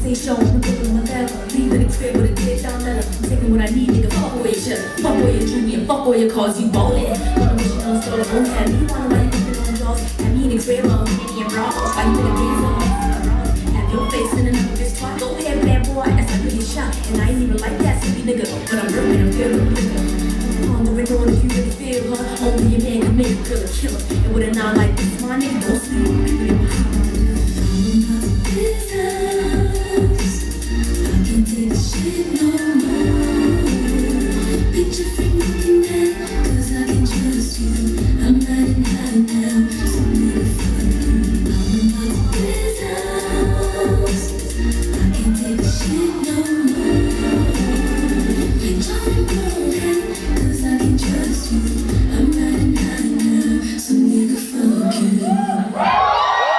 conversation. I'm putting my level, leaving the crib with a dick down letter. I'm taking what I need, nigga. Fuck all your shit, fuck all your jewelry, and fuck all your cars. You ballin'. Wanna wish you on store, don't have me. Wanna why you keepin' on jaws? Have me in the crib, I'm Henny and bra. Why you in the days on? Have your face in another bitch twat. Go ahead, bad boy, that's like you get shot. And I ain't even like that silly nigga, but I'm ripping and feeling the nigga. Wondering on if you really feel her. Only a man can make a girl a killer. And with a nine like this, my nigga don't sleep. I can't take this shit no more. Picture free looking at, cause I can trust you. I'm riding high now, so nigga fuck you. I'm about to this house. I can't take this shit no more. Picture free broken, cause I can trust you. I'm riding high now, so nigga fuck you.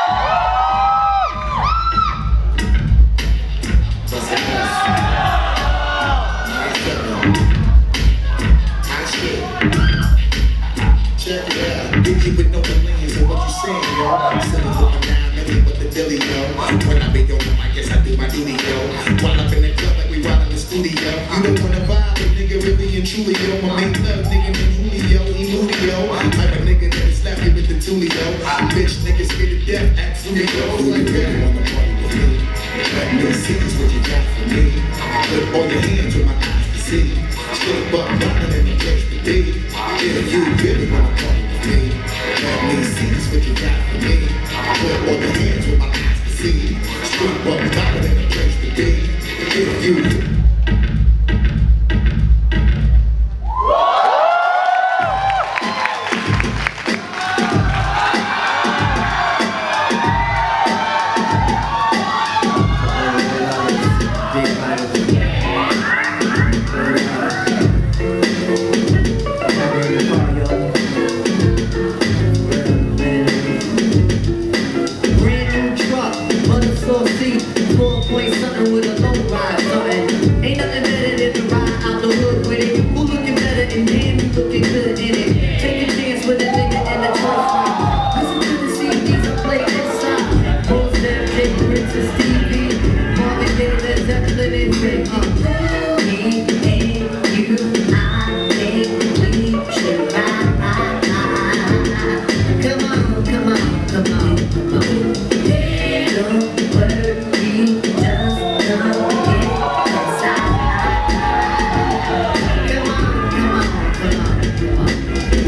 With no millions of what you saying, yo. Silly for my 9 million with the dilly, yo. When I be on them, I guess I do my duty, yo. While up in the club like we ride in the studio. You don't wanna vibe, but nigga really and truly, yo. My main love, nigga named Julio, he moody, yo. Like a nigga that'll slap you with the tulio. Bitch, nigga scared to death, act Julio. Like that, wanna party with me. Let me see what you got for me. Put all your hands with my eyes to see. Straight up, rockin' in the place to be. If you really wanna party with me. Let me see what you got for me. Put all your hands with my eyes to see. Straight up, rockin' in the place to be. If you with a low ride, something. Ain't nothing better than to ride out the hood with it. Who looking better in him? Looking good in it. Take a chance with a nigga in the trunk. Listen to the CDs I play inside. Most them Jay Prince and Stevie. Marvin Gaye, Led Zeppelin and Drake. Me and you, I think we should ride. Come on, come on, come on, come on. Don't worry, just don't get inside. Come on, come on, come on, come on.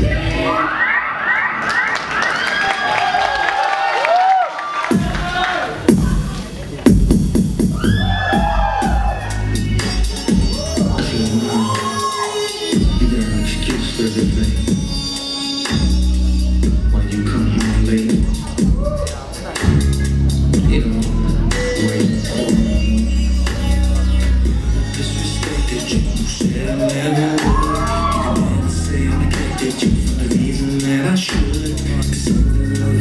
You got an excuse for everything. When you come home late, you know, waiting for me. Disrespected you, said I never would. You can never say I'm the cat that you for the reason that I should. 'Cause something